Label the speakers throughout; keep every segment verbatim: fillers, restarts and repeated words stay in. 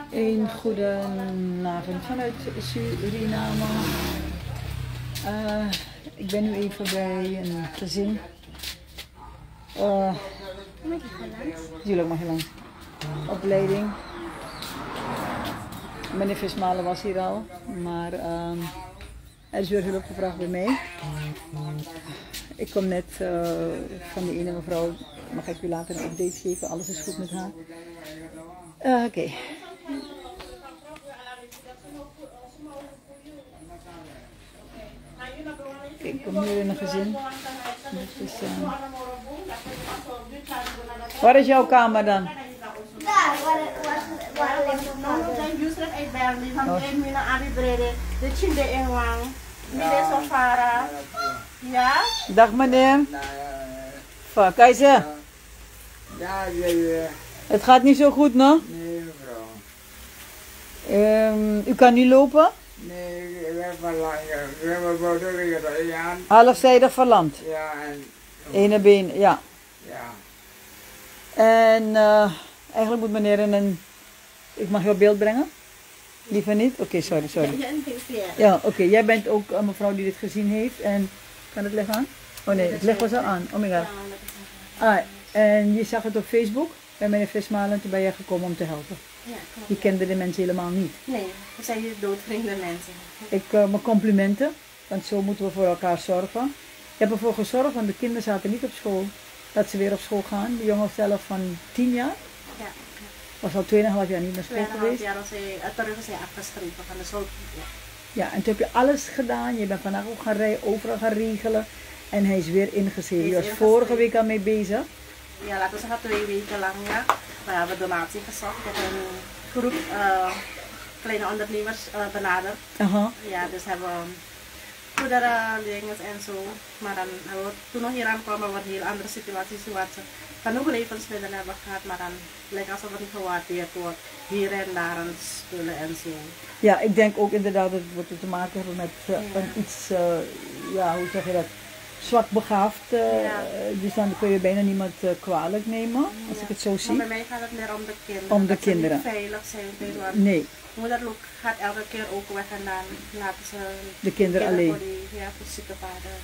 Speaker 1: Een goede avond vanuit Suriname. Uh, ik ben nu even bij een gezin. Uh, Tuurlijk mag je langs. Opleiding. Meneer Vismalen was hier al, maar uh, er is weer hulp gevraagd bij mij. Ik kom net uh, van de ene mevrouw, mag ik u later een update geven, alles is goed met haar. Uh, Oké. Okay. Ik kom hier in een gezin. Dus, uh... Waar is jouw kamer dan?
Speaker 2: Daar, waar ligt het nou? Ik ben juist uit Berlijn, van één minuut aan die brede. De Chinde Inwang, Mide Sofara. Ja?
Speaker 1: Dag meneer. Van Keizer.
Speaker 3: Ja, ja.
Speaker 1: Het gaat niet zo goed, no?
Speaker 3: Nee, mevrouw.
Speaker 1: Um, u kan niet lopen?
Speaker 3: Nee, ik ben verlang. We hebben boter aan.
Speaker 1: Halfzijdig verlamd?
Speaker 3: Ja, en...
Speaker 1: Ene been, ja.
Speaker 3: Ja.
Speaker 1: En uh, eigenlijk moet meneer in een... Ik mag jou beeld brengen? Liever niet? Oké, okay, sorry, sorry. Ja, oké. Okay. Jij bent ook een mevrouw die dit gezien heeft. En kan het leggen aan? Oh nee, het ligt was al aan. Oh my god. Ah, en je zag het op Facebook bij meneer Vismalen. Toen ben jij gekomen om te helpen.
Speaker 2: Ja, klopt.
Speaker 1: Je kende de mensen helemaal niet.
Speaker 2: Nee, we zijn hier doodvreemde mensen.
Speaker 1: Ik, uh, mijn complimenten, want zo moeten we voor elkaar zorgen. Ik heb ervoor gezorgd, want de kinderen zaten niet op school. Dat ze weer op school gaan. De jongen zelf van tien jaar.
Speaker 2: Ja.
Speaker 1: Was al tweeënhalf jaar niet naar school geweest.
Speaker 2: Ja, dat is terug is hij afgeschreven van de school. Ja.
Speaker 1: Ja, en toen heb je alles gedaan. Je bent vandaag ook gaan rijden, overal gaan regelen. En hij is weer ingeschreven. Je was vorige week al mee bezig.
Speaker 2: Ja, laten we zeggen twee weken lang, ja. We hebben donatie gezocht. Ik heb een groep uh, kleine ondernemers uh, benaderd.
Speaker 1: Uh -huh.
Speaker 2: Ja, dus hebben we goederen, dingen en zo. Maar dan hebben we toen nog hier aankomen wat een heel andere situatie is. Wat ze genoeg levensmiddelen hebben gehad, maar dan lijkt alsof het niet gewaardeerd wordt. Hier en daar aan spullen en zo.
Speaker 1: Ja, ik denk ook inderdaad dat het te maken heeft met uh, ja. een iets, uh, ja, hoe zeg je dat? Zwak begaafd, uh, ja. Dus dan kun je bijna niemand uh, kwalijk nemen, als ja. ik het zo zie.
Speaker 2: Maar bij mij gaat het meer om de kinderen.
Speaker 1: Om de
Speaker 2: dat
Speaker 1: kinderen.
Speaker 2: Ze niet veilig zijn. Want
Speaker 1: nee.
Speaker 2: Moeder gaat elke keer ook weg en dan laten ze
Speaker 1: de kinderen alleen.
Speaker 2: Voor die, ja, voor zieke vader.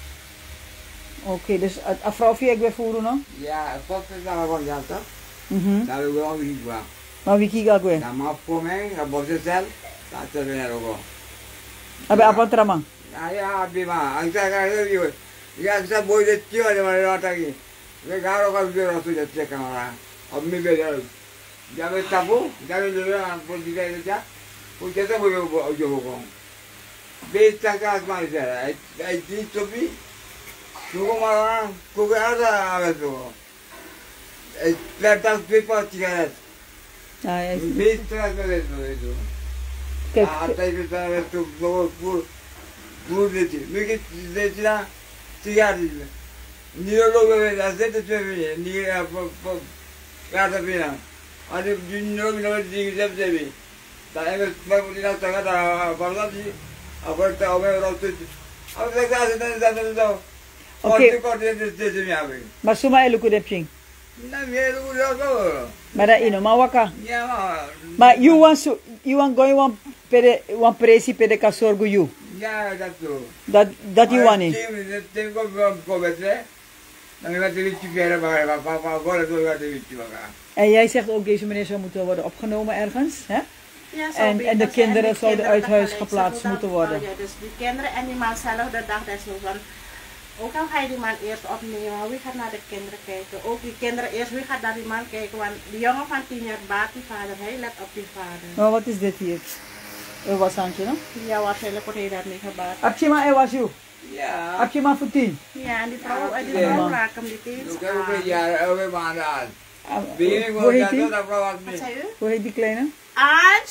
Speaker 1: Oké, okay, dus a vrouw via ik weer voeren, no?
Speaker 3: Ja, dat is daar gewoon ja toch?
Speaker 1: Mhm.
Speaker 3: Daar wil ik wel niet qua.
Speaker 1: Maar wie kijkt ook weer?
Speaker 3: Dan mag voor mij, dan moet je zelf, dat is weer ook wel.
Speaker 1: Heb je apa tramang?
Speaker 3: Ja, ja, bima. Ik zeg eigenlijk joh. Ja, ik zeg mooi dat je er maar wat ik. We gaan ook al weer als je dat zeggen maar. Op mij weer. Ja, we taboe, daar wil je aan voor die tijd ja. Hoe je dat moet je op je gewoon. Wees dat als maar zeggen. Hij ziet zo wie. Zo maar aan, kook uit aan zo. Het werd dat twee partjes.
Speaker 1: Ja, ja.
Speaker 3: Wees dat met het zo.
Speaker 1: Kijk.
Speaker 3: Ah, dat is daar zo voor voor voor dit. Nu gaat dit na. Sigaret. Niet lopen, dat zit het weer. Niet voor voor gaat er weer aan. Als je nu nog nooit die gezet hebt, dan heb je maar moet je nou zeggen dat van die, maar dat ook weer op te. Als ik dat dan dat dan zo. Oké.
Speaker 1: Maar zo maar elke keer ping.
Speaker 3: Nou, meer hoe dat zo.
Speaker 1: Maar dat ino, maar waka.
Speaker 3: Ja, maar.
Speaker 1: Maar you want so, you want go you want pede want presi pede kasorgo you.
Speaker 3: Ja, dat zo.
Speaker 1: Dat dat you want.
Speaker 3: Dat denk ik wel kom het hè. Dan gaat het iets verder maar maar maar maar dat gaat het iets gaan.
Speaker 1: En jij zegt ook deze meneer zou moeten worden opgenomen ergens, hè?
Speaker 2: Ja,
Speaker 1: en, en de kinderen zouden uit huis geplaatst moeten worden.
Speaker 2: Ja, dus die kinderen en die man zelf de dag desnoods. Ook al ga je die man eerst opnemen, wie gaat naar de kinderen kijken? Ook die kinderen eerst, wie gaat naar die man kijken? Want die jongen van tien jaar baat die vader, hij let op die vader.
Speaker 1: Maar wat is dit hier? Er was handje, no?
Speaker 2: Ja, waarschijnlijk wordt hij daar niet gebaat.
Speaker 1: Abchima, er was jou?
Speaker 3: Ja.
Speaker 1: Abchima voor tien?
Speaker 2: Ja, en die vrouw, en die vrouw raakt hem die eens
Speaker 3: aan. Ook een jaar, ook een maand aan.
Speaker 1: Hoe heet die?
Speaker 2: Wat zei u?
Speaker 1: Hoe heet die kleine?
Speaker 2: Ange!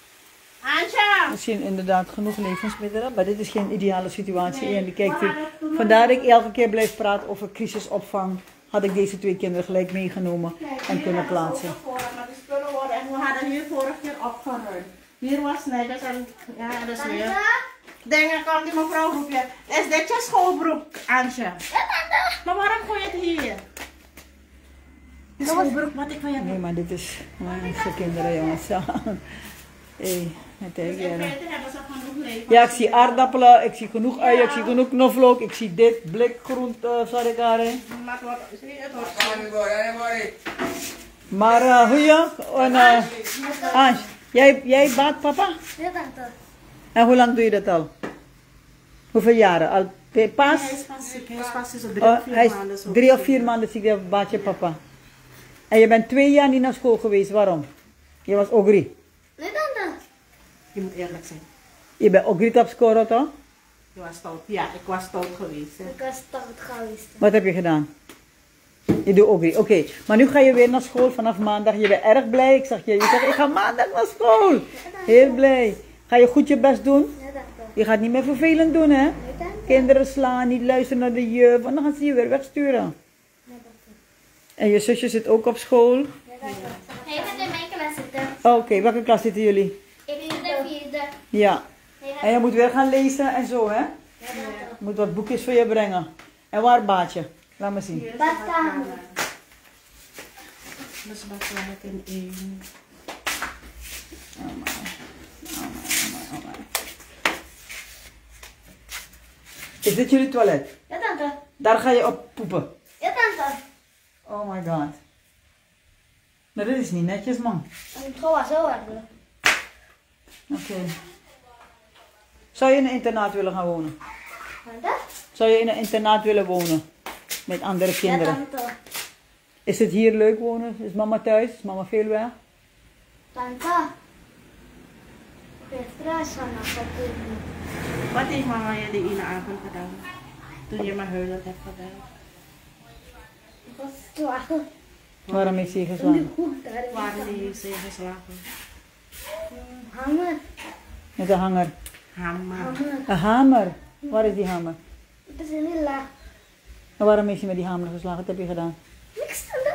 Speaker 2: Anja!
Speaker 1: Misschien inderdaad genoeg levensmiddelen, maar dit is geen ideale situatie. Nee. En die kijkt hier. Vandaar dat ik elke keer blijf praten over crisisopvang. Had ik deze twee kinderen gelijk meegenomen en kunnen plaatsen.
Speaker 2: Maar die spullen worden, en we hadden hier vorige keer opgeruimd. Hier was net en ja, dat is weer. Dingen kwam die mevrouw roep je. Is dit je schoolbroek, Anja? Maar waarom gooi je het hier?
Speaker 1: Nee, maar dit is mijn kinderen, jongens. Hé, met de ja, ik zie aardappelen, ik zie genoeg uien, ik zie genoeg knoflook, ik zie dit blikgroente, uh, sorry Karin. Maar uh, hoe je? En, uh, Ange, jij, jij baat papa?
Speaker 4: Ja, tante.
Speaker 1: En hoe lang doe je dat al? Hoeveel jaren? Al pas?
Speaker 2: Hij is pas ziek, hij is pas zo drie
Speaker 1: Oh,
Speaker 2: of vier
Speaker 1: hij is
Speaker 2: maanden. Zo
Speaker 1: drie of vier maanden ziek, dat baat je papa. En je bent twee jaar niet naar school geweest, waarom? Je was ogri.
Speaker 4: Nee, tante.
Speaker 2: Je moet eerlijk zijn.
Speaker 1: Je bent ogri op school, toch?
Speaker 2: Je was stout. Ja, ik was stout geweest. Hè.
Speaker 4: Ik was stout geweest.
Speaker 1: Wat heb je gedaan? Je doet ogri, oké. Okay. Maar nu ga je weer naar school vanaf maandag. Je bent erg blij. Ik zag je, je zegt, ik ga maandag naar school. Heel blij. Ga je goed je best doen?
Speaker 4: Ja, tante.
Speaker 1: Je gaat niet meer vervelend doen, hè?
Speaker 4: Nee, tante.
Speaker 1: Kinderen slaan, niet luisteren naar de juf, want dan gaan ze je weer wegsturen.
Speaker 4: Nee, tante.
Speaker 1: En je zusje zit ook op school?
Speaker 4: Ja, tante. Hij gaat in mijn klas zitten.
Speaker 1: Oké, okay. Welke klas zitten jullie?
Speaker 4: Ik ben de vierde.
Speaker 1: Ja. En je moet weer gaan lezen en zo, hè?
Speaker 4: Ja, tante.
Speaker 1: Je moet wat boekjes voor je brengen. En waar baat je? Laat me zien.
Speaker 4: Badkamer.
Speaker 2: Dus badkamer in één.
Speaker 1: Oh my. Oh my, oh my, oh my. Is dit jullie toilet?
Speaker 4: Ja, tante.
Speaker 1: Daar ga je op poepen.
Speaker 4: Ja, tante.
Speaker 1: Oh my god. Nou, dit is niet netjes, man.
Speaker 4: Het moet gewoon zo worden.
Speaker 1: Oké. Okay. Zou je in een internaat willen gaan wonen?
Speaker 4: Tante?
Speaker 1: Zou je in een internaat willen wonen? Met andere kinderen?
Speaker 4: Ja, tante.
Speaker 1: Is het hier leuk wonen? Is mama thuis? Is mama veel weg?
Speaker 4: Tante. Ik ben straks vanaf op dit moment.
Speaker 2: Wat heeft mama je die ene avond gedaan? Toen je me huilend hebt gedaan?
Speaker 4: Ik was slagen.
Speaker 1: Waarom heeft ze je
Speaker 4: In de
Speaker 1: geslagen?
Speaker 4: hoek daar.
Speaker 2: Waarom heeft ze geslagen?
Speaker 4: Hamer.
Speaker 1: Met een hanger.
Speaker 2: Hamer.
Speaker 4: Hamer.
Speaker 1: Een hamer? Waar is die hamer?
Speaker 4: Het is een heel laag.
Speaker 1: En waarom heeft je met die hamer geslagen? Wat heb je gedaan?
Speaker 4: Niks tante.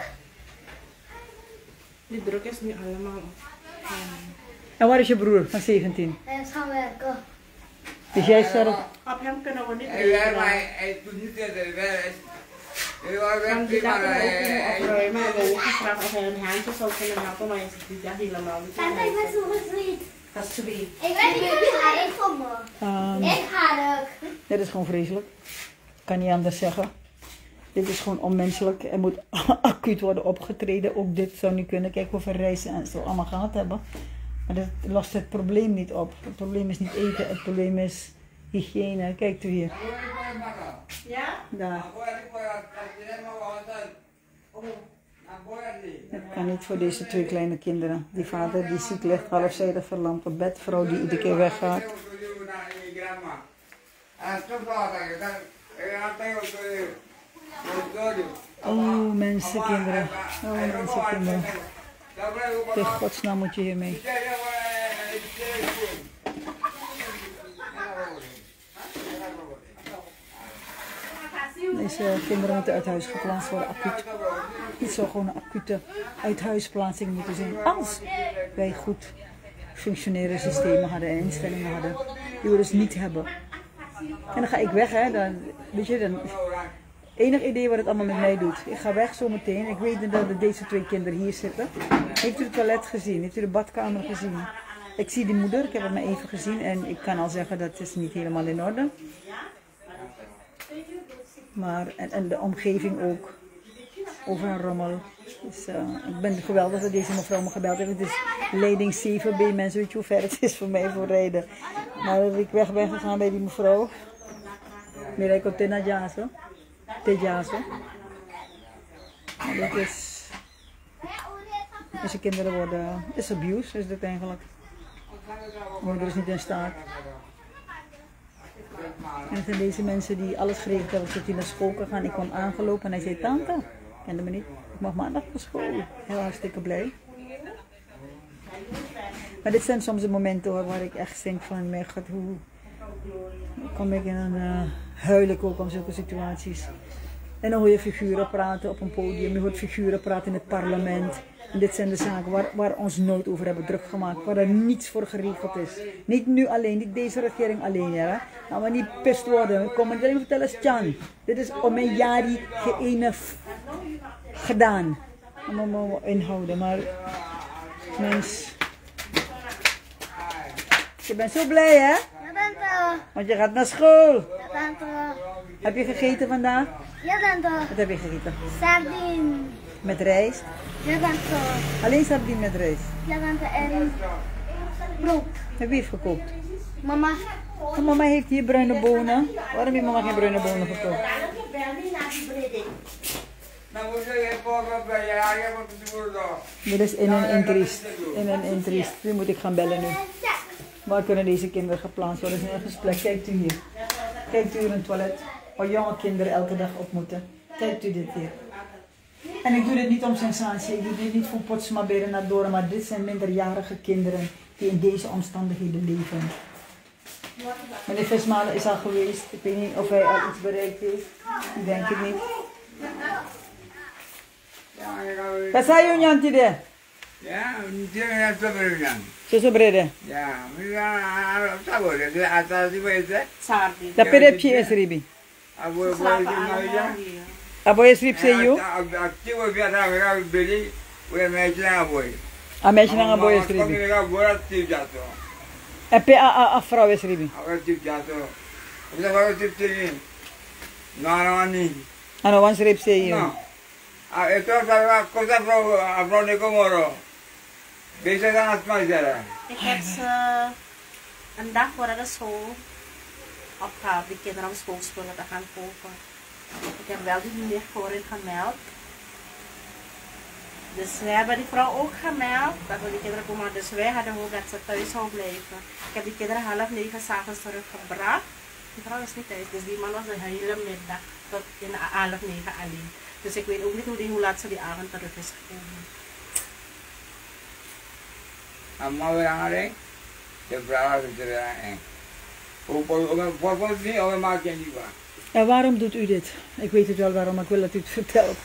Speaker 2: Die druk is nu allemaal.
Speaker 1: En waar is je broer van zeventien?
Speaker 4: Hij is gaan werken.
Speaker 1: Dus jij staat op...
Speaker 2: Op hem kunnen we niet
Speaker 3: Hij werkt, maar
Speaker 2: rekenen.
Speaker 3: hij doet niet dat hij werkt. Hij was
Speaker 2: Dan
Speaker 3: weg,
Speaker 2: die dag
Speaker 3: maar
Speaker 2: kunnen we ook
Speaker 3: hij...
Speaker 2: niet opruimen. We hebben ook gevraagd of hij een handje zou kunnen helpen, maar hij zegt dit jaar helemaal niet.
Speaker 4: Tante, ik ben zo gezwiet.
Speaker 2: Dat is twee.
Speaker 4: Ik ben niet harig voor me.
Speaker 1: Um,
Speaker 4: Ik harig.
Speaker 1: dit is gewoon vreselijk. Ik kan niet anders zeggen. Dit is gewoon onmenselijk. Er moet acuut worden opgetreden. Ook dit zou niet kunnen. Kijk hoeveel reizen en zo allemaal gehad hebben. Maar dat lost het probleem niet op. Het probleem is niet eten. Het probleem is hygiëne. Kijk u hier.
Speaker 2: Ja?
Speaker 1: Daar. Het kan niet voor deze twee kleine kinderen. Die vader die ziek ligt, halfzijdig verlamd op bed. Vrouw die iedere keer weggaat. Oh, mensen, kinderen. Oh, mensen, kinderen. In godsnaam moet je hiermee. Deze kinderen moeten uit huis geplaatst worden, acuut. Het zou gewoon een acute uithuisplaatsing moeten zijn. Als wij goed functionerende systemen hadden en instellingen hadden. Die we dus niet hebben. En dan ga ik weg, hè. Dan, weet je, dan... Enig idee wat het allemaal met mij doet. Ik ga weg zometeen. Ik weet dat deze twee kinderen hier zitten. Heeft u het toilet gezien? Heeft u de badkamer gezien? Ik zie die moeder, ik heb het maar even gezien. En ik kan al zeggen dat het niet helemaal in orde. Maar, en, en de omgeving ook. Over een rommel. Dus, uh, ik ben geweldig dat deze mevrouw me gebeld heeft. Het is leiding zeven B. Mensen, weet je hoe ver het is voor mij voor rijden. Maar dat ik weg ben gegaan bij die mevrouw. Mira, ik op Tenajaso. Tejaso. Dit is... Deze kinderen worden... is abuse, is dit eigenlijk. De moeder is niet in staat. En het zijn deze mensen die alles geregeld hebben zodat hij naar school kan gaan. Ik kwam aangelopen en hij zei, tante, kende me niet, ik mag maandag naar school. Heel hartstikke blij. Maar dit zijn soms de momenten hoor, waar ik echt denk van, mijn god, hoe kom ik in een uh, huilen ook om zulke situaties. En dan hoor je figuren praten op een podium, je hoort figuren praten in het parlement. En dit zijn de zaken waar, waar we ons nooit over hebben druk gemaakt, waar er niets voor geregeld is. Niet nu alleen, niet deze regering alleen. Ja, nou, maar niet pist worden. Kom maar alleen vertellen, Tjan. Dit is om een jaar die geëne gedaan. allemaal inhouden, maar mens. Je bent zo blij, hè?
Speaker 4: Ja, tante.
Speaker 1: Want je gaat naar school.
Speaker 4: Ja, tante.
Speaker 1: Heb je gegeten vandaag?
Speaker 4: Ja, tante.
Speaker 1: Wat heb je gegeten?
Speaker 4: Sardine.
Speaker 1: Met rijst?
Speaker 4: Ja, tante.
Speaker 1: Alleen sardine met rijst.
Speaker 4: Ja, tante. En brood.
Speaker 1: Heb je het gekookt?
Speaker 4: Mama.
Speaker 1: Oh, mama heeft hier bruine bonen. Waarom heeft mama geen bruine bonen gekookt? Dit is in een intriest. In een intriest. Nu moet ik gaan bellen nu. Waar kunnen deze kinderen geplaatst worden? Er is nergens plek. Kijkt u hier. Kijkt u hier een toilet. Waar jonge kinderen elke dag op moeten. Kijkt u dit hier. En ik doe dit niet om sensatie. Ik doe dit niet voor Potsma Berenadoren. Maar dit zijn minderjarige kinderen die in deze omstandigheden leven. Meneer Vismalen is al geweest. Ik weet niet of hij al iets bereikt heeft. Ik denk het niet. Wat zei je, Jan Tide?
Speaker 3: Ja, dia yang sebenarnya.
Speaker 1: Zo zo brede.
Speaker 3: Ya, ya, tahu deh, dia atas itu itu.
Speaker 2: Sardine.
Speaker 1: Dat perepje is ribi.
Speaker 3: Abu abu
Speaker 2: Slapen
Speaker 3: itu
Speaker 2: allemaal
Speaker 3: aja.
Speaker 2: hier.
Speaker 1: Abo is rib say you.
Speaker 3: Activo biar mereka beli, udah macam apa?
Speaker 1: A meisje nang abo is ribi.
Speaker 3: Mereka buat tip jatuh.
Speaker 1: E pe a a a vrouw is ribi.
Speaker 3: Aku tip jatuh. Kita baru tip ini. Nana ni.
Speaker 1: Ano once rib say you.
Speaker 3: No. Ah, itu adalah cosa pro pro de Comoro. Bisa kan asma jara.
Speaker 2: Ik heb ze een dag voordat de school opgaat, die kinderen om schoolspullen te gaan kopen. Ik heb wel die meneer voorin gemeld. Dus we hebben die vrouw ook gemeld dat we die kinderen komen. Dus wij hadden ook dat ze thuis zou blijven. Ik heb die kinderen half negen s'avonds teruggebracht. Die vrouw is niet thuis, dus die man was de hele middag tot in half negen alleen. Dus ik weet ook niet hoe, die, hoe laat ze die avond terug is gekomen.
Speaker 3: Amma bilang ada, dia berapa bicara eh. Apa apa apa sih orang makan juga.
Speaker 1: En waarom doet u dit? Ik weet het wel waarom, maar ik wil dat u het vertelt.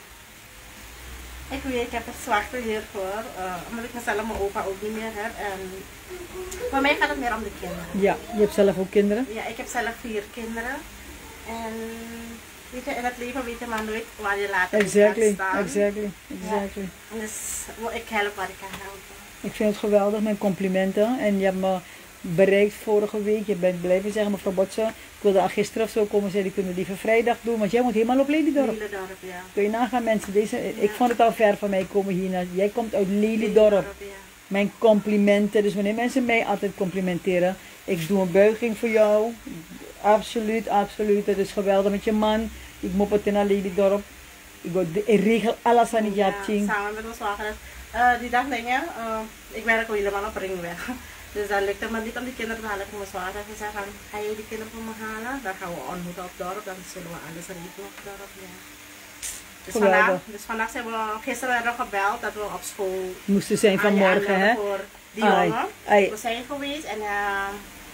Speaker 2: Ik weet, ik heb er zwarte hiervoor, uh, omdat ik mezelf mijn opa ook niet meer heb. En voor mij gaat het meer om de kinderen.
Speaker 1: Ja, je hebt zelf ook kinderen.
Speaker 2: Ja, ik heb zelf vier kinderen. En weet je, in het leven weet je maar nooit waar je later
Speaker 1: Exactly,
Speaker 2: gaat staan.
Speaker 1: exactly, exactly.
Speaker 2: Ja. En dus ik help waar ik kan helpen.
Speaker 1: Ik vind het geweldig, mijn complimenten. En je hebt me bereikt vorige week. Je bent blijven zeggen, mevrouw Botsen, ik wilde al gisteren of zo komen, zei die kunnen liever vrijdag doen, want jij moet helemaal op Lelydorp.
Speaker 2: Lelydorp, ja.
Speaker 1: Kun je nagaan mensen, deze,
Speaker 2: Ja.
Speaker 1: ik vond het al ver van mij komen hier naar, jij komt uit Lelydorp.
Speaker 2: Ja.
Speaker 1: Mijn complimenten, dus wanneer mensen mij altijd complimenteren, ik doe een buiging voor jou. Absoluut, absoluut, het is geweldig met je man. Ik mop het in Lelydorp. Ik, ik regel alles aan het
Speaker 2: Ja,
Speaker 1: Japching.
Speaker 2: samen met mijn zwager. Uh, die dag dingen, uh, ik werk ook helemaal op Ringweg. Dus dan lukt het me niet om die kinderen te halen. Ik heb mijn zwager gezegd van, ga je die kinderen voor me halen? Dan gaan we ontmoeten op het dorp, dan zullen we alles regelen op het dorp. Ja. Dus vandaag, dus vandaag zijn we, gisteren hebben we gebeld dat we op school
Speaker 1: moesten zijn vanmorgen, hè?
Speaker 2: Voor die
Speaker 1: Ai,
Speaker 2: jongen.
Speaker 1: ai.
Speaker 2: We zijn geweest en uh,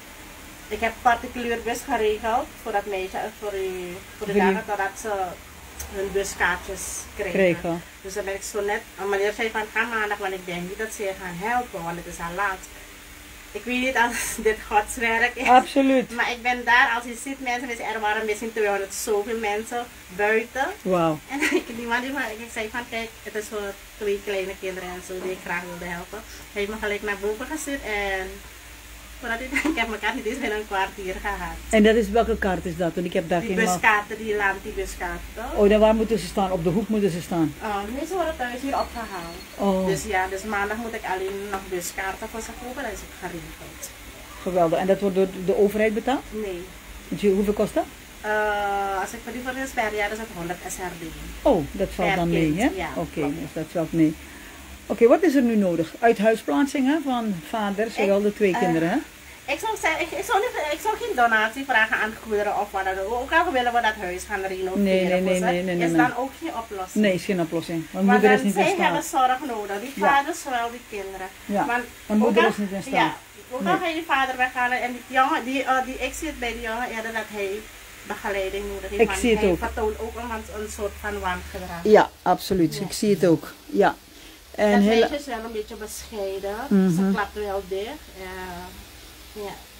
Speaker 2: ik heb een particulier bus geregeld voor dat meisje, voor, die, voor de
Speaker 1: Voor die-
Speaker 2: dagen totdat ze hun buskaartjes kregen.
Speaker 1: Kregen.
Speaker 2: Dus dan ben ik zo net, een meneer zei van ga maandag, want ik denk niet dat ze je gaan helpen, want het is al laat. Ik weet niet als dit Gods werk is.
Speaker 1: Absoluut.
Speaker 2: Maar ik ben daar, als je ziet mensen, mensen er waren misschien tweehonderd zoveel mensen buiten.
Speaker 1: Wauw.
Speaker 2: En ik, die man die, ik zei van kijk, het is voor twee kleine kinderen en zo die ik graag wilde helpen. Hij heeft me gelijk naar boven gezet en voordat ik, ik heb mijn kaart niet eens binnen een kwartier gehad.
Speaker 1: En dat is, welke kaart is dat? Want ik heb daar
Speaker 2: Die
Speaker 1: geen ma-
Speaker 2: buskaarten, die land, die buskaarten.
Speaker 1: Oh, dan waar moeten ze staan? Op de hoek moeten ze staan.
Speaker 2: Uh, nee, ze worden thuis hier opgehaald.
Speaker 1: Oh,
Speaker 2: Dus ja, dus maandag moet ik alleen nog buskaarten voor ze kopen, dat is ook geregeld.
Speaker 1: geweldig. En dat wordt door de overheid betaald?
Speaker 2: Nee.
Speaker 1: Want je- hoeveel kost dat?
Speaker 2: Uh, als ik voor die voor is per jaar is het honderd S R D.
Speaker 1: Oh, dat valt
Speaker 2: Per
Speaker 1: dan mee,
Speaker 2: kind,
Speaker 1: hè?
Speaker 2: ja,
Speaker 1: Oké,
Speaker 2: klopt.
Speaker 1: dus dat valt mee. Oké, wat is er nu nodig? Uithuisplaatsing hè, van vader, zowel de twee
Speaker 2: eh,
Speaker 1: kinderen, hè?
Speaker 2: Ik zou, zeggen, ik, ik, zou niet, ik zou geen donatie vragen aan goederen of wat dan ook. Ook al willen we dat huis gaan renoveren.
Speaker 1: Nee, nee, nee,
Speaker 2: voor ze,
Speaker 1: nee, nee, nee,
Speaker 2: is
Speaker 1: nee.
Speaker 2: dan ook geen oplossing.
Speaker 1: Nee, is geen oplossing. Want
Speaker 2: Want
Speaker 1: moeder is
Speaker 2: dan,
Speaker 1: niet in
Speaker 2: zij hebben
Speaker 1: staat.
Speaker 2: zorg nodig. Die
Speaker 1: Ja.
Speaker 2: vader, zowel die kinderen.
Speaker 1: Ja,
Speaker 2: Want
Speaker 1: en moeder
Speaker 2: ook al-
Speaker 1: is niet in staat.
Speaker 2: Ja, ook al
Speaker 1: Nee.
Speaker 2: ga je die vader weghalen en die jongen, die, uh, die, ik zie het bij die jongen eerder dat hij begeleiding nodig heeft.
Speaker 1: Ik
Speaker 2: want
Speaker 1: zie het
Speaker 2: hij
Speaker 1: ook.
Speaker 2: vertoont ook een, een soort van wangedrag.
Speaker 1: Ja, absoluut.
Speaker 2: Ja.
Speaker 1: Ik zie het ook. Ja. En
Speaker 2: Dat
Speaker 1: heel...
Speaker 2: meisje is wel een beetje bescheiden.
Speaker 1: Mhm.
Speaker 2: Ze klapt wel dicht. Uh, ja.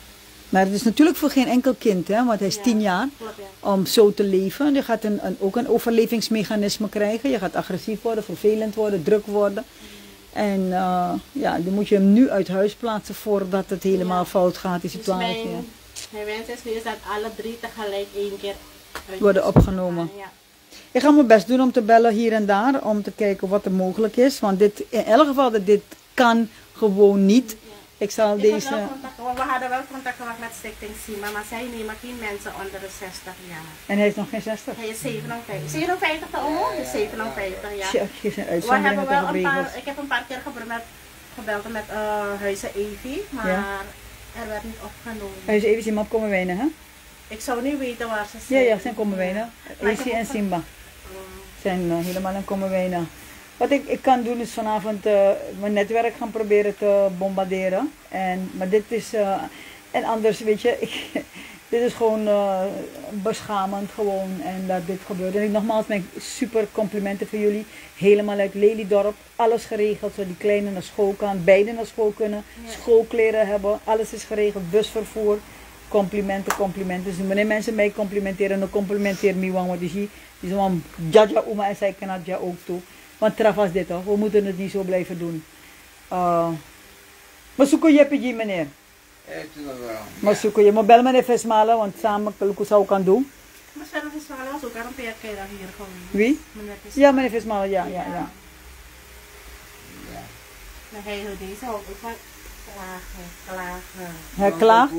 Speaker 1: Maar het is natuurlijk voor geen enkel kind, hè, want hij is
Speaker 2: Ja,
Speaker 1: tien jaar,
Speaker 2: klopt, ja.
Speaker 1: om zo te leven. Je gaat een, een, ook een overlevingsmechanisme krijgen. Je gaat agressief worden, vervelend worden, druk worden. En uh, ja, dan moet je hem nu uit huis plaatsen voordat het helemaal
Speaker 2: Ja.
Speaker 1: fout gaat, die
Speaker 2: Dus
Speaker 1: situatie.
Speaker 2: mijn, mijn wens is nu is dat alle drie tegelijk één keer uit
Speaker 1: Worden
Speaker 2: huis
Speaker 1: opgenomen.
Speaker 2: gaan, Ja.
Speaker 1: Ik ga mijn best doen om te bellen hier en daar, om te kijken wat er mogelijk is. Want dit, in elk geval, dat dit kan gewoon niet. Ik zal
Speaker 2: Ik heb
Speaker 1: deze...
Speaker 2: wel contact, we hadden wel contact gehad met Stichting Sima, maar zij nemen geen mensen onder de zestig jaar.
Speaker 1: En hij is nog geen zestig.
Speaker 2: Hij is zevenenvijftig. zevenenvijftig de oom? Hij is zevenenvijftig, ja.
Speaker 1: Tja, je zijn
Speaker 2: We
Speaker 1: uitzonderingen
Speaker 2: hebben wel
Speaker 1: toch
Speaker 2: een paar,
Speaker 1: regels.
Speaker 2: ik heb een paar keer gebeld met, gebeld met uh, Huizen Evie, maar
Speaker 1: Ja.
Speaker 2: er werd niet opgenomen.
Speaker 1: Hij is even zien, maar komen wijnen, hè?
Speaker 2: Ik zou niet weten waar ze
Speaker 1: Ja,
Speaker 2: zijn.
Speaker 1: ja, zijn komen wijnen.
Speaker 2: Maar ik
Speaker 1: Ezi
Speaker 2: heb
Speaker 1: en
Speaker 2: ook
Speaker 1: Simba
Speaker 2: Mm.
Speaker 1: zijn uh, helemaal in komen wijnen. Wat ik, ik kan doen is vanavond uh, mijn netwerk gaan proberen te bombarderen. En, maar dit is, uh, en anders weet je, ik, dit is gewoon uh, beschamend gewoon en dat dit gebeurt. En ik, nogmaals mijn super complimenten voor jullie. Helemaal uit Lelydorp, alles geregeld zodat die kleine naar school kan, beide naar school kunnen,
Speaker 2: Ja.
Speaker 1: schoolkleren hebben, alles is geregeld, busvervoer. Complimenten, complimenten. Dus wanneer mensen mij complimenteren, dan complimenteer me want wat is die. Die gewoon jaja oma en zij kan het ja ook toe. Want traf dit toch, we moeten het niet zo blijven doen. Uh, maar zoeken je je meneer.
Speaker 3: Het is nog wel.
Speaker 1: Maar zoeken je, maar bel me even smalen, want samen kunnen zou kan doen.
Speaker 2: Maar zelf is wel was ook al een paar keer hier gewoon.
Speaker 1: Wie?
Speaker 2: Meneer Vis-
Speaker 1: Ja, meneer Vismalen, ja, ja, ja.
Speaker 3: Ja.
Speaker 2: Maar hij wil deze ook van klagen, klagen.
Speaker 1: Hij klaagt.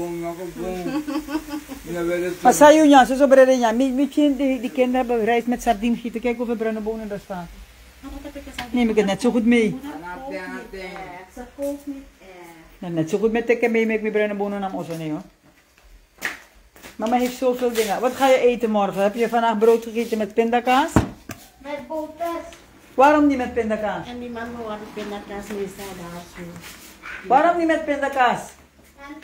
Speaker 1: Maar zei je ja, zo zo brede ja. Misschien die, die kinderen hebben rijst met sardine gieten. Kijk hoeveel bruine bonen daar staan.
Speaker 2: Maar dat heb ik gezegd.
Speaker 1: Neem ik het net zo goed mee.
Speaker 2: Moeder koopt niet echt. Ze koopt niet echt.
Speaker 1: Ja, net zo goed met tikken mee met mijn bruine bonen naar ons nee hoor. Mama heeft zoveel dingen. Wat ga je eten morgen? Heb je vandaag brood gegeten met pindakaas?
Speaker 4: Met boter.
Speaker 1: Waarom niet met pindakaas?
Speaker 2: En die man hoort de pindakaas meestal daar zo.
Speaker 1: Waarom niet met pindakaas?
Speaker 4: Tante?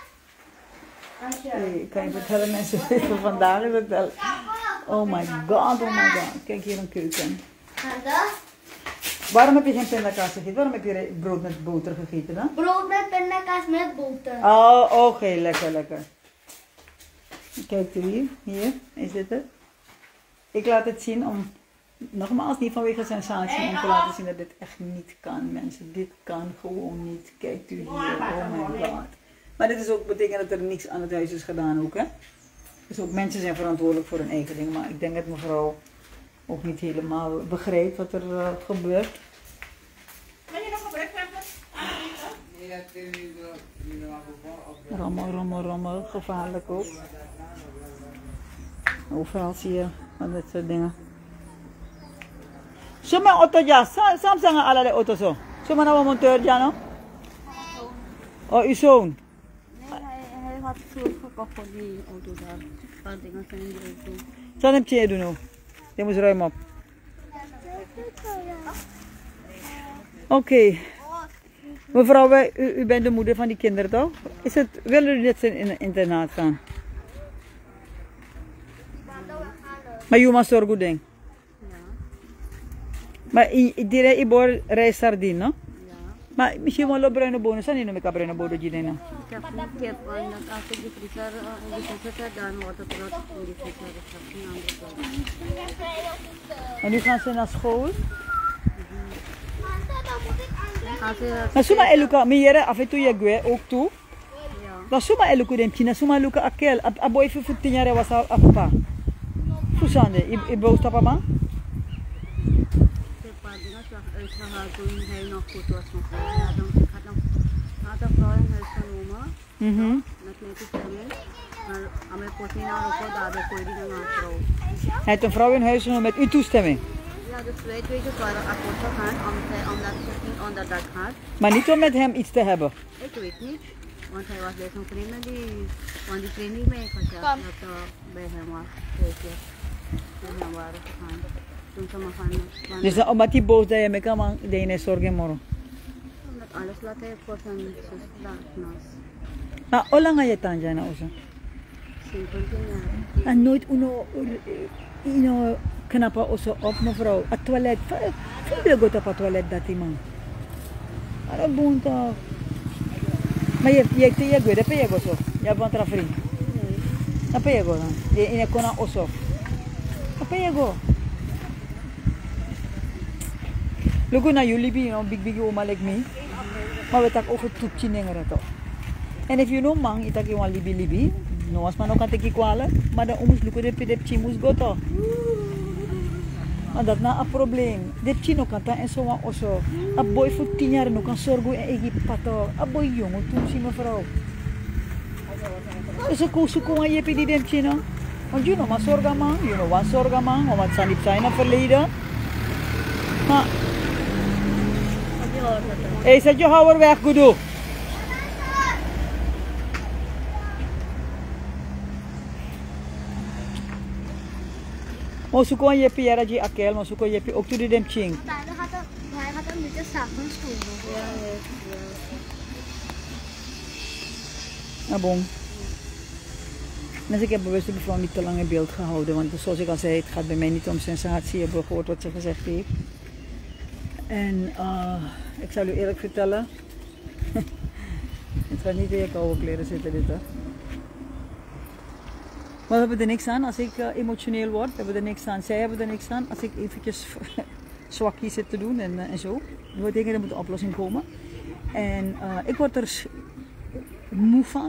Speaker 1: Hey, ik kan je vertellen mensen weten vandaag is het wel. Oh my god, oh my god. Kijk hier een keuken.
Speaker 4: Tante?
Speaker 1: Waarom heb je geen pindakaas gegeten? Waarom heb je brood met boter gegeten dan?
Speaker 4: Brood met pindakaas met boter.
Speaker 1: Oh, oké, okay, lekker, lekker. Kijk hier, hier is het het. Ik laat het zien om, nogmaals niet vanwege sensatie, om te laten zien dat dit echt niet kan mensen. Dit kan gewoon niet. Kijkt u hier, oh my god. Maar dit is ook, betekent dat er niks aan het huis is gedaan ook hè. Dus ook mensen zijn verantwoordelijk voor hun eigen dingen. Maar ik denk dat mevrouw ook niet helemaal begreep wat er uh, gebeurt.
Speaker 2: Wil je nog een break hebben?
Speaker 1: Rommel, rommel, rommel. Gevaarlijk ook. Overal zie je van dit soort dingen. Zomaar auto ja, sam zeggen allerlei auto's zo. Zomaar nou een monteur ja no? Oh, uw zoon.
Speaker 5: Nee, hij, hij had vroeger gekocht voor die auto daar. Een paar dingen zijn in die auto.
Speaker 1: Zal hem je doen nou? Je moet ruim op. Oké. Okay. Mevrouw, wij, u, u bent de moeder van die kinderen toch? Is het, willen u dat ze in een internaat gaan? Maar je moet zorgen ding.
Speaker 5: Ja,
Speaker 1: Maar iedereen ibor rijst sardine, no?
Speaker 5: ja.
Speaker 1: Maar misschien wel op bruine bonen, zijn niet met bruine bonen die dingen.
Speaker 5: Ik heb een keer van dat als ik de vriezer in de vriezer zet, dan wordt het rot in de vriezer. Dat is een andere zaak.
Speaker 1: En nu gaan ze naar school.
Speaker 5: Als je
Speaker 1: Maar suma eluka, mijere af en toe je gue ook toe.
Speaker 5: ja,
Speaker 1: Dan suma eluku dem china, suma eluka akel. Aboy fi fifteen jaar was al apa. Fusande, ibo stapa ma?
Speaker 5: een paar dingen zag uitgehaald toen hij nog goed was. Nog. Hij had een, ik had een, had een vrouw in huis genomen.
Speaker 1: Mhm.
Speaker 5: Met mij toestemming. Maar aan mijn post niet naar ook daar de kooi die naar vrouw.
Speaker 1: Hij heeft een vrouw in huis genomen met uw toestemming.
Speaker 5: Ja, dus wij twee dus waren akkoord gegaan om, omdat het niet onder dat gaat.
Speaker 1: Maar niet om met hem iets te hebben.
Speaker 5: Ik weet niet, want hij was bij zo'n vrienden die, want die vriend niet mee gezegd dat uh, bij hem was, weet je, bij hem waren gegaan. Toen ze me gaan, van,
Speaker 1: Dus dan, omdat hij boos dat je me kan, man, dat je zorgen morgen.
Speaker 5: omdat alles laat hij voor zijn zus naast.
Speaker 1: Nou, hoe lang ga je tanja na ozo?
Speaker 5: zeventien jaar.
Speaker 1: En nooit uno, uno knappa ozo op mevrouw. Het toilet, veel goed op het toilet dat die man. Maar dat boont toch. Maar je, je, je, je, je, je, je, Ya bang trafring. Apa ya go? Ini aku nak osok. Apa ya go? Lugu na you libi, you know, big big uma like me. Maar we tak over toepje nenger to. En if you know mang, itak yung libi libi. No as man kan teki kwala, maar dan umus lugu de pidep chimus go to. Maar dat na een probleem. De chino kan ta en zo aan osso. A boy voor tien jaar no kan zorgen en egi pato. A boy jongen toen zie mevrouw. Dus ik koos ook aan je pidi dem chino. Want you know, maar zorgen man, you know, wat zorgen man, want zijn niet zijn verleden. Maar. Hé, zet je houwer weg, Gudu. Masuko ang yepi yara ji akel, masuko yepi ook to dem ching.
Speaker 4: Tata kata, hij gaat hem niet samen schoenen.
Speaker 5: Ja, ja, ja.
Speaker 1: Nou bon. Dus ik heb bewust de mevrouw niet te lang in beeld gehouden, want zoals ik al zei, het gaat bij mij niet om sensatie. Je hebt gehoord wat ze gezegd heeft. En uh, ik zal u eerlijk vertellen, het gaat niet in je koude kleren zitten dit hè. Maar we hebben er niks aan als ik uh, emotioneel word, we hebben er niks aan, zij hebben er niks aan als ik eventjes zwakjes zit te doen en, uh, en zo. Er wordt dingen, er moet een oplossing komen. En uh, ik word er moe van.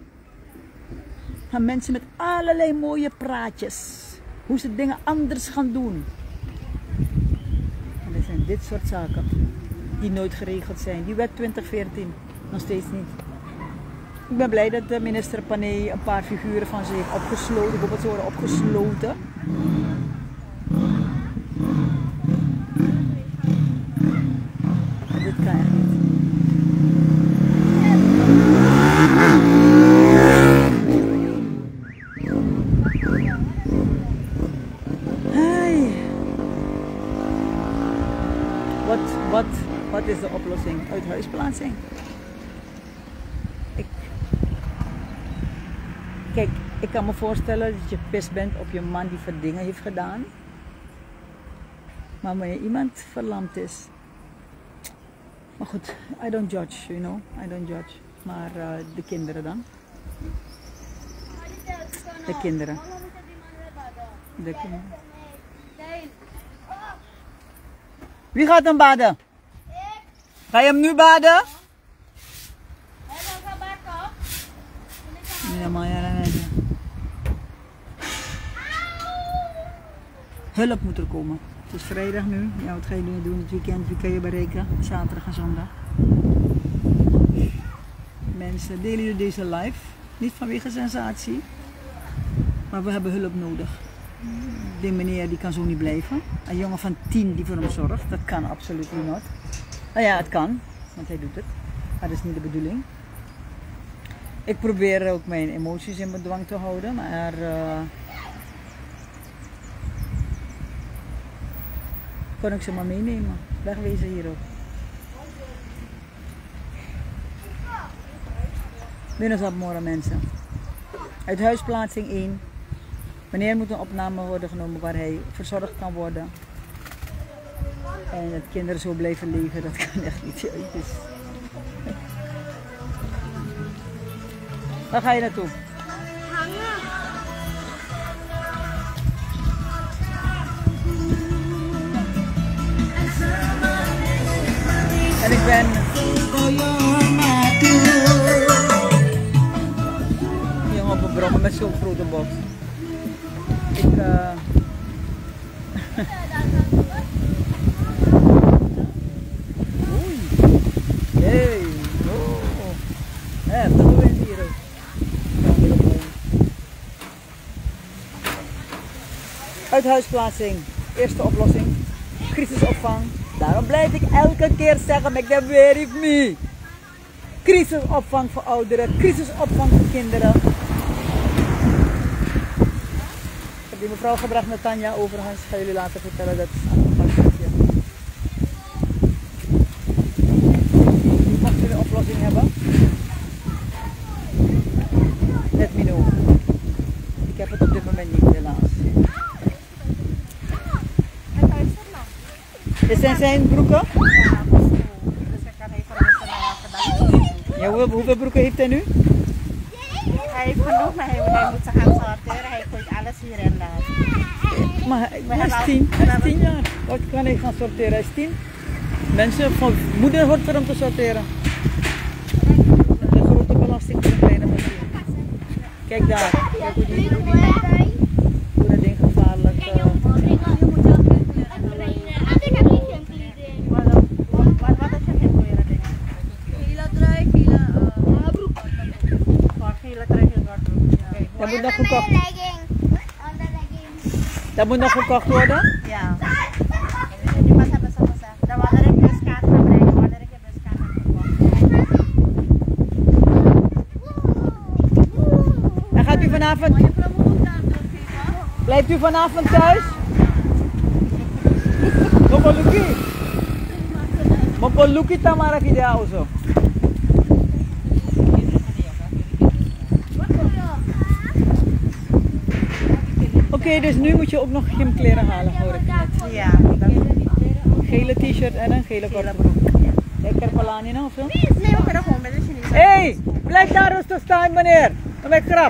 Speaker 1: Gaan mensen met allerlei mooie praatjes, hoe ze dingen anders gaan doen. En dat zijn dit soort zaken die nooit geregeld zijn. Die wet twintig veertien, nog steeds niet. Ik ben blij dat de minister Panay een paar figuren van zich heeft opgesloten. Ik hoop dat ze worden opgesloten. Maar dit kan echt niet. Hey. Wat, wat, wat is de oplossing? Uithuisplaatsing. Kijk, ik kan me voorstellen dat je pist bent op je man die voor dingen heeft gedaan. Maar wanneer iemand verlamd is. Maar goed, I don't judge, you know. I don't judge. Maar uh, de kinderen dan. De kinderen. De kinderen. Wie gaat hem baden? Ga je hem nu baden? Ja, maar ja, hulp moet er komen. Het is vrijdag nu. Ja, wat ga je nu doen het weekend? Wie kan je bereiken? Zaterdag en zondag. Mensen, delen jullie deze live? Niet vanwege sensatie. Maar we hebben hulp nodig. Die meneer die kan zo niet blijven. Een jongen van tien die voor hem zorgt. Dat kan absoluut niet. Nou ja, het kan. Want hij doet het. Maar dat is niet de bedoeling. Ik probeer ook mijn emoties in bedwang te houden, maar uh, kon ik ze maar meenemen. Wegwezen hier ook. Binnenstapmorgen mensen. Uithuisplaatsing één. Wanneer moet een opname worden genomen waar hij verzorgd kan worden? En dat kinderen zo blijven leven, dat kan echt niet. Dus. Waar ga je naartoe?
Speaker 4: Hangen.
Speaker 1: En ik ben jongen op een brommer met zo'n grote box. Ik uh... Oei. Hey. Oh. Ja, dat doen we hier ook. Uithuisplaatsing, eerste oplossing, crisisopvang. Daarom blijf ik elke keer zeggen, make them very me. Crisisopvang voor ouderen, crisisopvang voor kinderen. Ik heb die mevrouw gebracht naar Tanja, overigens. Ik ga jullie later vertellen, dat is aan het opvangstje. Mocht jullie een oplossing hebben, let me know. Ik heb het op dit moment niet, helaas. Dit zijn zijn broeken?
Speaker 2: Ja, dus ik kan even rustig naar vandaag.
Speaker 1: Ja, hoeveel, hoeveel broeken heeft hij nu?
Speaker 2: Hij heeft genoeg, maar hij, hij moet ze gaan sorteren. Hij gooit alles hier en daar.
Speaker 1: Maar hij, hij is tien, hij is tien jaar. Wat kan hij gaan sorteren? Hij is tien. Mensen, van moeder hoort voor hem te sorteren. De grote belasting voor een kleine machine. Kijk daar. Kijk hoe die, hoe die, hoe dat ding gevaarlijk. Uh, Dat moet nog gekocht. Dat moet nog gekocht worden?
Speaker 2: Ja. Die pas hebben ze gezegd. Dan wanneer ik buskaart ga brengen, wanneer ik de buskaart heb gekocht.
Speaker 1: En gaat u vanavond... Blijft u vanavond thuis? Mopo Luki? Mopo Luki tamara kida also. Oké, okay, dus nu moet je ook nog gymkleren halen, hoor ik net.
Speaker 2: Ja.
Speaker 1: Gele t-shirt en een gele korte broek. Kijk, Kerpalani nou of zo?
Speaker 2: Nee, we kunnen gewoon met de Chinese.
Speaker 1: Hé, hey, blijf daar rustig staan, meneer. Dan ben ik grap.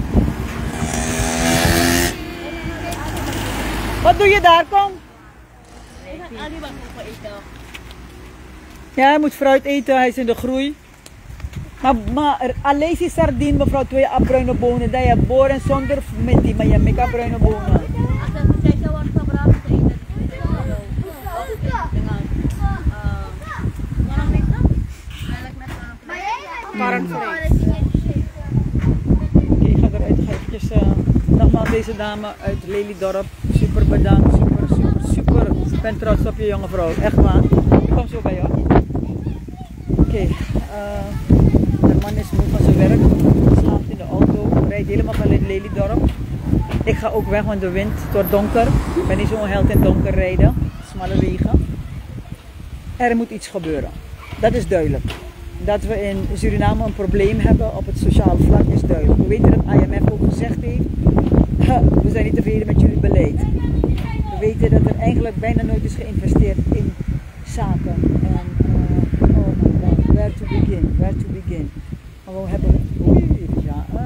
Speaker 1: Wat doe je daar, kom? Ja, hij moet fruit eten, hij is in de groei. Maar, maar alleen die sardine, mevrouw, twee bruine bonen, dat je boren zonder met die, maar je meka bruine bonen. Oké, ik ga eruit, ga eventjes, uh, nogmaals deze dame uit Lelydorp, super bedankt, super, super, super. Ik ben trots op je jonge vrouw, echt waar. Ik kom zo bij jou. Oké, okay, uh, mijn man is moe van zijn werk, slaapt in de auto, rijdt helemaal van Lelydorp. Ik ga ook weg, want de wind, het wordt donker. Ik ben niet zo'n held in donker rijden, smalle wegen. Er moet iets gebeuren, dat is duidelijk. Dat we in Suriname een probleem hebben op het sociaal vlak is duidelijk. We weten dat I M F ook gezegd heeft, we zijn niet tevreden met jullie beleid. We weten dat er eigenlijk bijna nooit is geïnvesteerd in zaken. En, uh, oh my god, where to begin, where to begin. Maar we hebben, oei, ja, uh,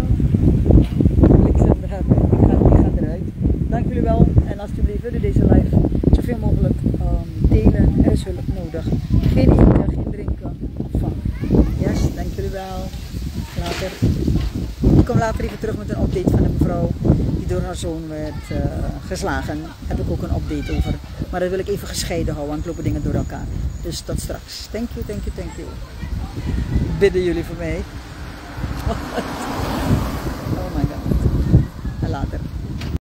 Speaker 1: ik ga, ik ga eruit. Dank jullie wel en alsjeblieft willen deze live zoveel mogelijk um, delen. Er is hulp nodig. Geen eten, geen drinken. Van. Yes, dank jullie wel. Later. Ik kom later even terug met een update van een mevrouw die door haar zoon werd uh, geslagen. Daar heb ik ook een update over. Maar dat wil ik even gescheiden houden, want lopen dingen door elkaar. Dus tot straks. Thank you, thank you, thank you. Bidden jullie voor mij?